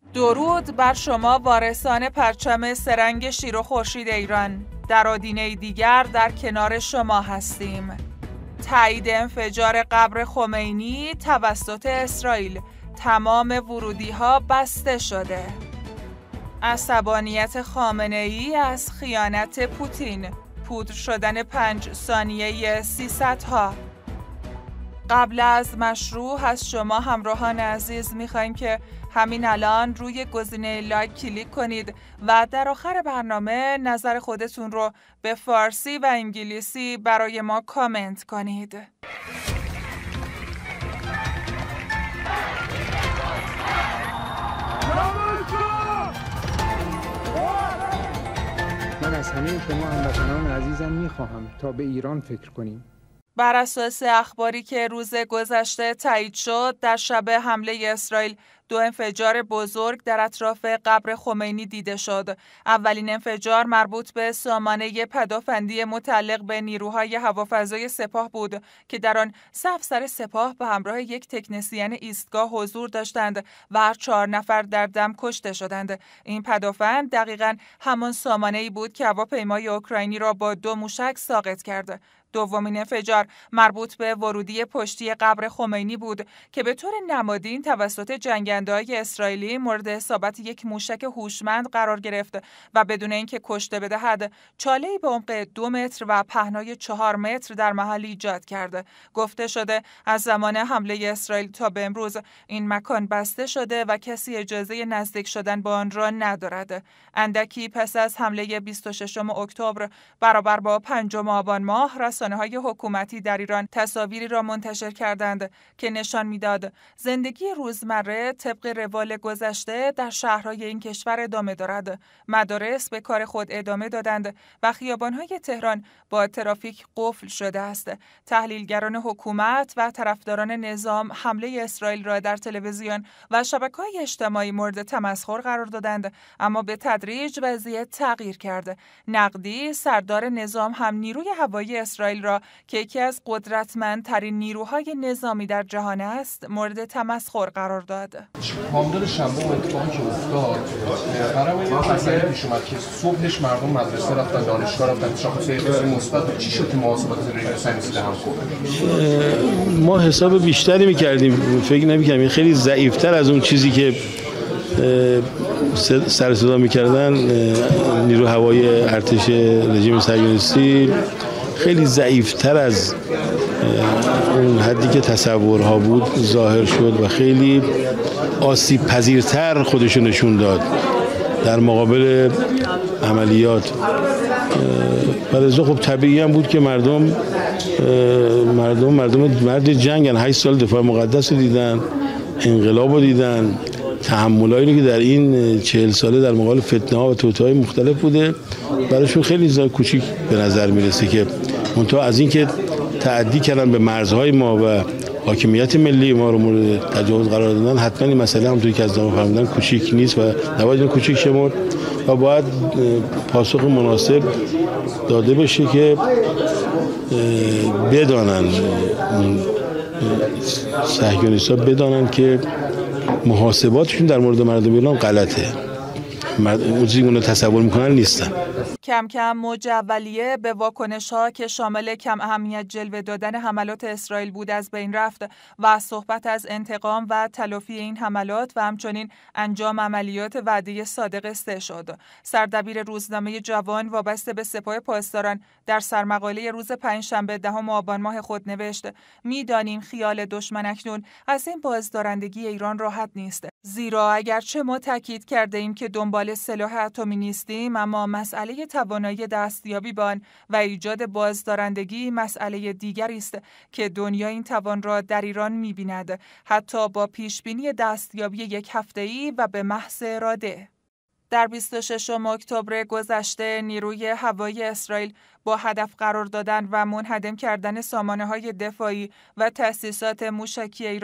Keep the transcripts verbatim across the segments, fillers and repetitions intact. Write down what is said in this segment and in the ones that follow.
درود بر شما وارثان پرچم سرنگ شیر و خورشید ایران. در آدینه دیگر در کنار شما هستیم. تایید انفجار قبر خمینی توسط اسرائیل، تمام ورودی ها بسته شده. عصبانیت خامنه‌ای از خیانت پوتین، پودر شدن پنج ثانیه سیصد ها. قبل از مشروع از شما همراهان عزیز میخوایم که همین الان روی گزینه لایک کلیک کنید و در آخر برنامه نظر خودتون رو به فارسی و انگلیسی برای ما کامنت کنید. من از همه شما هموطنان عزیزم میخواهم تا به ایران فکر کنیم. بر اساس اخباری که روز گذشته تایید شد، در شب حمله اسرائیل دو انفجار بزرگ در اطراف قبر خمینی دیده شد. اولین انفجار مربوط به سامانه پدافندی متعلق به نیروهای هوافضای سپاه بود که در آن سه افسر سپاه به همراه یک تکنسین ایستگاه حضور داشتند و هر چهار نفر در دم کشته شدند. این پدافند دقیقاً همان سامانه‌ای بود که هواپیمای اوکراینی را با دو موشک ساقط کرد. دومین انفجار مربوط به ورودی پشتی قبر خمینی بود که به طور نمادین توسط جنگنده‌های اسرائیلی مورد اصابت یک موشک هوشمند قرار گرفت و بدون اینکه کشته بدهد، چاله‌ای به عمق دو متر و پهنای چهار متر در محل ایجاد کرد. گفته شده از زمان حمله اسرائیل تا به امروز این مکان بسته شده و کسی اجازه نزدیک شدن با آن را ندارد. اندکی پس از حمله بیست و ششم اکتبر برابر با پنجم آبان ماه، رسانه‌های حکومتی در ایران تصاویری را منتشر کردند که نشان می‌داد زندگی روزمره طبق روال گذشته در شهرهای این کشور ادامه دارد. مدارس به کار خود ادامه دادند و خیابان‌های تهران با ترافیک قفل شده است. تحلیلگران حکومت و طرفداران نظام حمله اسرائیل را در تلویزیون و شبکه‌های اجتماعی مورد تمسخر قرار دادند، اما به تدریج وضعیت تغییر کرد. نقدی، سردار نظام، هم نیروی هوایی اسرائیل را که یکی از قدرتمندترین نیروهای نظامی در جهان است مورد تمسخر قرار داد. بامداد شنبه و اتفاقی که افتاد برای ما مسئله پیش اومد که صبحش مردم مدرسه رفتن، دانشگاه رفتن، شاخصه اقتصادی مثبت. چی شد که محاسبات رژیم صهیونیستی هم خورد؟ ما حساب بیشتری می‌کردیم، فکر نمی‌کردیم خیلی ضعیف‌تر از اون چیزی که سر صدا می‌کردن نیرو هوایی ارتش رژیم صهیونیستی، خیلی ضعیف‌تر از اون حدی که تصورها بود ظاهر شد و خیلی آسیب پذیرتر خودشو نشون داد در مقابل عملیات. برای خب طبیعی هم بود که مردم مردم مردم مرد جنگن، هشت سال دفاع مقدس رو دیدن، انقلاب رو دیدن، تحملایی که در این چهل ساله در مقابل فتنه‌ها و توطئه‌های مختلف بوده، برایشون خیلی کوچیک به نظر میرسه که منتها از این که تعدی کردن به مرزهای ما و حاکمیت ملی ما رو مورد تجاوز قرار دادن، حتما این مسئله همونطوری که از دام فهمیدن کوچیک نیست و نباید این کوچیک شمرد و باید پاسخ مناسب داده بشه که بدانن صهیونیست‌ها بدانن که محاسباتشون در مورد مردم ایران غلطه. اون چیزی که تصور میکنن نیستن. کم کم موج اولیه به واکنش‌ها که شامل کم اهمیت جلوه دادن حملات اسرائیل بود از بین رفت و صحبت از انتقام و تلافی این حملات و همچنین انجام عملیات وعده صادق سه شد. سردبیر روزنامه جوان وابسته به سپاه پاسداران در سرمقاله روز پنجشنبه دهم آبان ماه خود نوشت: می‌دانیم خیال دشمن اکنون از این بازدارندگی ایران راحت نیست، زیرا اگرچه ما تاکید کرده ایم که دنبال سلاح اتمی نیستیم، اما مسئله توانایی دستیابی به آن و ایجاد بازدارندگی مسئله دیگری است که دنیا این توان را در ایران می‌بیند، حتی با پیشبینی دستیابی یک هفته‌ای و به محض اراده. در بیست و ششم اکتبر گذشته نیروی هوایی اسرائیل با هدف قرار دادن و منهدم کردن سامانه‌های دفاعی و تأسیسات موشکی ایران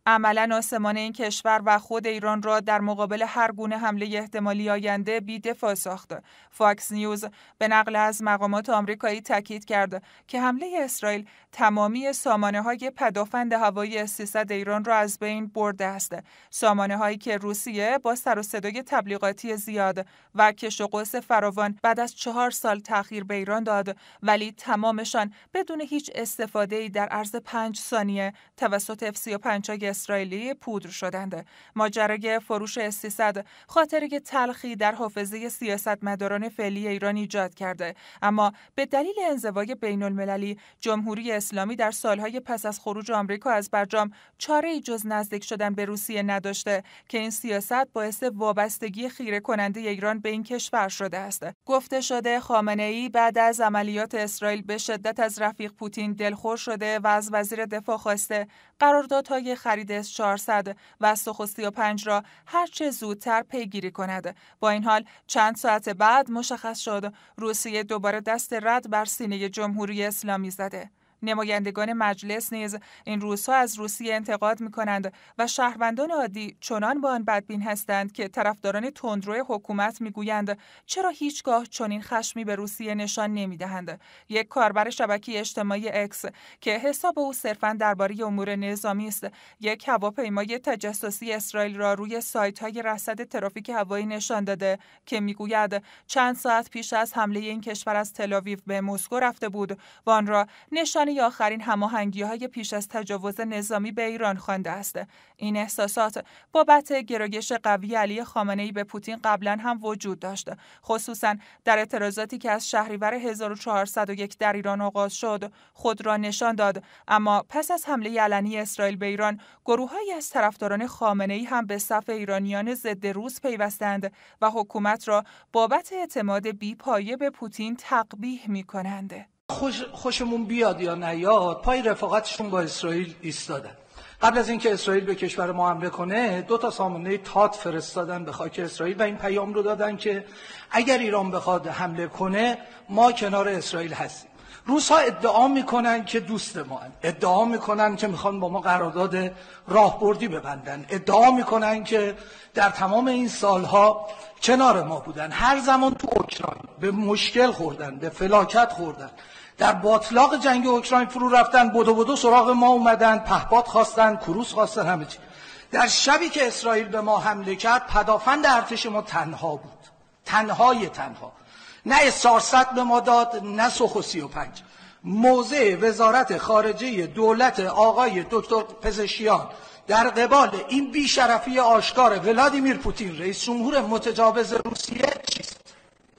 عملاً آسمان این کشور و خود ایران را در مقابل هر گونه حمله احتمالی آینده بی‌دفاع ساخت. فاکس نیوز به نقل از مقامات آمریکایی تاکید کرد که حمله اسرائیل تمامی سامانه‌های پدافند هوایی اس سیصد ایران را از بین برده است. سامانه‌هایی که روسیه با سر و صدای تبلیغاتی زیاد و کش و قوس فراوان بعد از چهار سال تأخیر به ایران داد، ولی تمامشان بدون هیچ استفاده‌ای در عرض پنج ثانیه توسط اف سی و پنج های اسرائیلی پودر شدند. ماجرای فروش اس سیصد خاطره تلخی در حافظه سیاستمداران فعلی ایران ایجاد کرده، اما به دلیل انزوای بین المللی جمهوری اسلامی در سالهای پس از خروج آمریکا از برجام چاره‌ای جز نزدیک شدن به روسیه نداشته که این سیاست باعث وابستگی خیره کننده ایران به این کشور شده است. گفته شده خامنه‌ای بعد از عملیات اسرائیل به شدت از رفیق پوتین دلخور شده و از وزیر دفاع خواسته قراردادهای خرید اس چهارصد و سوخو سی و پنج را هرچه زودتر پیگیری کند. با این حال چند ساعت بعد مشخص شد روسیه دوباره دست رد بر سینه جمهوری اسلامی زده. نمایندگان مجلس نیز این روزها از روسیه انتقاد می‌کنند و شهروندان عادی چنان با آن بدبین هستند که طرفداران تندرو حکومت می‌گویند چرا هیچگاه چنین خشمی به روسیه نشان نمی‌دهند. یک کاربر شبکه اجتماعی اکس که حساب او صرفاً درباره امور نظامی است، یک هواپیمای تجسسی اسرائیل را روی سایت‌های رصد ترافیک هوایی نشان داده که می‌گوید چند ساعت پیش از حمله این کشور از تل‌آویو به مسکو رفته بود و آن را نشان آخرین هماهنگی‌های پیش از تجاوز نظامی به ایران خوانده است. این احساسات بابت گرایش قوی علی خامنه‌ای به پوتین قبلا هم وجود داشت، خصوصا در اعتراضاتی که از شهریور هزار و چهارصد و یک در ایران آغاز شد خود را نشان داد. اما پس از حمله علنی اسرائیل به ایران، گروه‌هایی از طرفداران خامنه‌ای هم به صف ایرانیان ضد روس پیوستند و حکومت را بابت اعتماد بی‌پایه به پوتین تقبیح می‌کنند. خوش خوشمون بیاد یا نیاد، پای رفاقتشون با اسرائیل ایستادن. قبل از اینکه اسرائیل به کشور ما حمله کنه، دو تا سامانه تات فرستادن به خاک اسرائیل و این پیام رو دادن که اگر ایران بخواد حمله کنه ما کنار اسرائیل هستیم. روس‌ها ادعا میکنن که دوست ما هن. ادعا میکنن که میخوان با ما قرارداد راهبردی ببندن. ادعا میکنن که در تمام این سالها کنار ما بودن. هر زمان تو اوکراین به مشکل خوردن، به فلاکت خوردن، در باطلاق جنگ اوکراین فرو رفتن، بدو بدو سراغ ما اومدن، پهپاد خواستن، کروس خواستن، همه چی. در شبی که اسرائیل به ما حمله کرد، پدافند ارتش ما تنها بود. تنهای تنها. نه اس چهارصد به ما داد، نه سوخو سی و پنج. موضع وزارت خارجه دولت آقای دکتر پزشکیان در قبال این بیشرفی آشکار ولادیمیر پوتین رئیس جمهور متجاوز روسیه چیست؟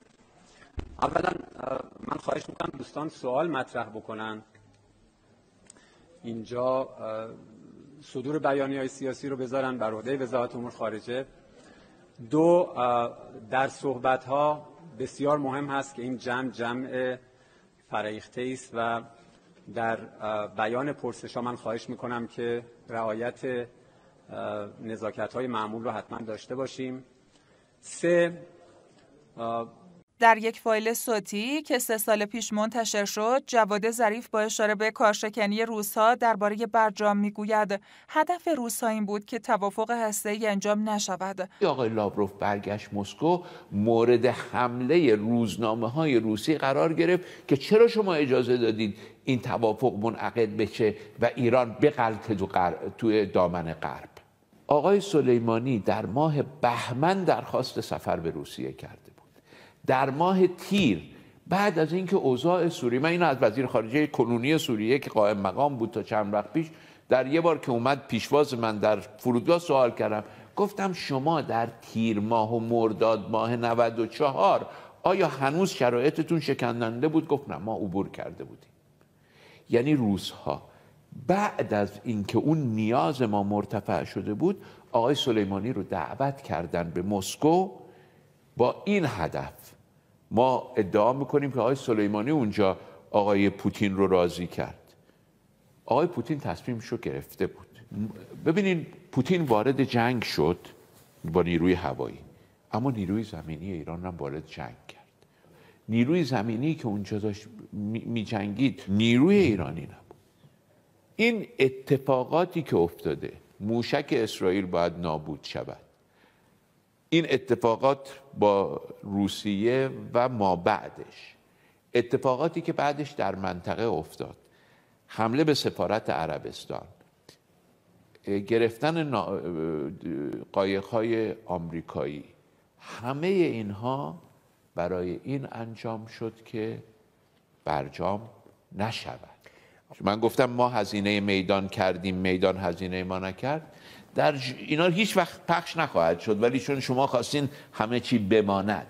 اولا من خواهش میکنم دوستان سوال مطرح بکنن. اینجا صدور بیانیه‌های سیاسی رو بذارن بر عهده وزارت امور خارجه. دو، در صحبت‌ها بسیار مهم هست که این جمع جمع فرهیخته است و در بیان پرسش‌ها من خواهش میکنم که رعایت نزاکت‌های معمول رو حتما داشته باشیم. سه، در یک فایل صوتی که سه سال پیش منتشر شد، جواد ظریف با اشاره به کارشکنی روس‌ها درباره برجام میگوید هدف روس‌ها این بود که توافق هسته‌ای انجام نشود. آقای لاوروف برگشت مسکو، مورد حمله روزنامه‌های روسی قرار گرفت که چرا شما اجازه دادید این توافق منعقد بشه و ایران بغلطه تو غر... توی دامن غرب. آقای سلیمانی در ماه بهمن درخواست سفر به روسیه کرده. در ماه تیر بعد از اینکه اوضاع سوریه، من اینو از وزیر خارجه کنونی سوریه که قائم مقام بود تا چند وقت پیش، در یه بار که اومد پیشواز من در فرودگاه سوال کردم، گفتم شما در تیر ماه و مرداد ماه نود و چهار آیا هنوز شرایطتون شکننده بود؟ گفت نه، ما عبور کرده بودیم. یعنی روس‌ها بعد از اینکه اون نیاز ما مرتفع شده بود، آقای سلیمانی رو دعوت کردن به مسکو با این هدف. ما ادعا میکنیم که آقای سلیمانی اونجا آقای پوتین رو راضی کرد. آقای پوتین تصمیمش رو گرفته بود. ببینین پوتین وارد جنگ شد با نیروی هوایی، اما نیروی زمینی ایران هم وارد جنگ کرد. نیروی زمینی که اونجا داشت می جنگید نیروی ایرانی نبود. این اتفاقاتی که افتاده، موشک اسرائیل باید نابود شود. این اتفاقات با روسیه و ما بعدش، اتفاقاتی که بعدش در منطقه افتاد، حمله به سفارت عربستان، گرفتن قایق‌های آمریکایی، همه اینها برای این انجام شد که برجام نشود. من گفتم ما هزینه میدان کردیم، میدان هزینه ما نکرد. در اینا هیچ وقت پخش نخواهد شد، ولی چون شما خواستین همه چی بماند.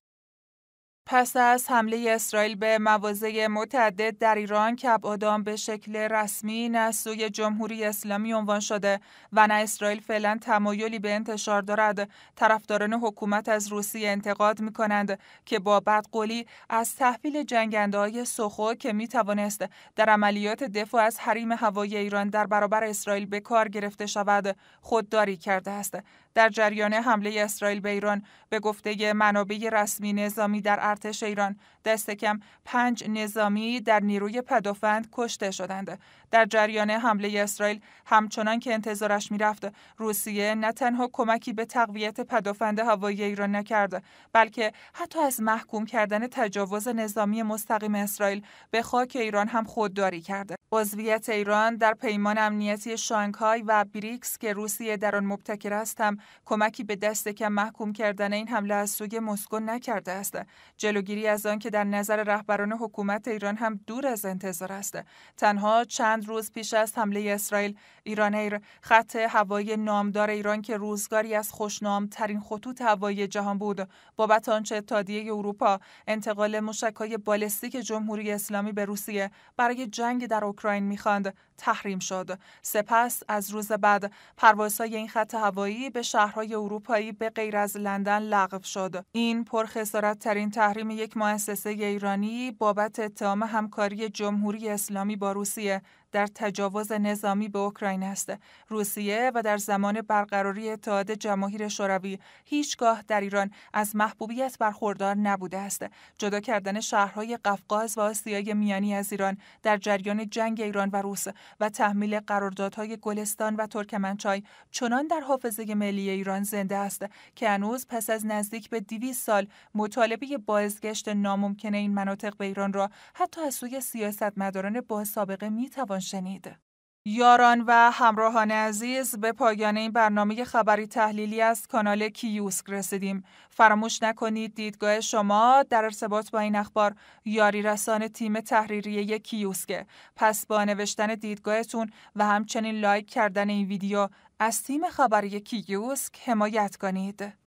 پس از حمله اسرائیل به مواضع متعدد در ایران که ابعاد به شکل رسمی نه سوی جمهوری اسلامی عنوان شده و نه اسرائیل فعلا تمایلی به انتشار دارد، طرفداران حکومت از روسیه انتقاد می‌کنند که با بدقولی از تحویل جنگنده‌های سخو که می‌توانست در عملیات دفاع از حریم هوایی ایران در برابر اسرائیل به کار گرفته شود، خودداری کرده است. در جریان حمله اسرائیل به ایران به گفته منابع رسمی نظامی در ارتش ایران، دست کم پنج نظامی در نیروی پدافند کشته شدند. در جریان حمله اسرائیل همچنان که انتظارش میرفت، روسیه نه تنها کمکی به تقویت پدافند هوایی ایران نکرد، بلکه حتی از محکوم کردن تجاوز نظامی مستقیم اسرائیل به خاک ایران هم خودداری کرد. عضویت ایران در پیمان امنیتی شانگهای و بریکس که روسیه در آن مبتکر است هم کمکی به دست کم محکوم کردن این حمله از سوی مسکو نکرده است. جلوگیری از آن که در نظر رهبران حکومت ایران هم دور از انتظار است. تنها چند روز پیش از حمله اسرائیل، ایران ایر، خط هوایی نامدار ایران که روزگاری از خوشنام‌ترین خطوط هوایی جهان بود، بابت آنچه اتحادیه اروپا انتقال موشک‌های بالستیک جمهوری اسلامی به روسیه برای جنگ در اوکراین می‌خواند، تحریم شد. سپس از روز بعد پروازهای این خط هوایی به شهرهای اروپایی به غیر از لندن لغو شد. این پرخسارت‌ترین تحریم یک مؤسسه ایرانی بابت اتهام همکاری جمهوری اسلامی با روسیه در تجاوز نظامی به اوکراین است. روسیه و در زمان برقراری اتحاد جماهیر شوروی هیچگاه در ایران از محبوبیت برخوردار نبوده است. جدا کردن شهرهای قفقاز و آسیای میانی از ایران در جریان جنگ ایران و روس و تحمیل قراردادهای گلستان و ترکمنچای چنان در حافظه ملی ایران زنده است که هنوز پس از نزدیک به دویست سال مطالبه بازگشت ناممکن این مناطق به ایران را حتی از سوی سیاستمداران با سابقه میتوان شنید. یاران و همراهان عزیز، به پایان این برنامه خبری تحلیلی از کانال کیوسک رسیدیم. فراموش نکنید دیدگاه شما در ارتباط با این اخبار یاری رسان تیم تحریریه کیوسک. پس با نوشتن دیدگاهتون و همچنین لایک کردن این ویدیو از تیم خبری کیوسک حمایت کنید.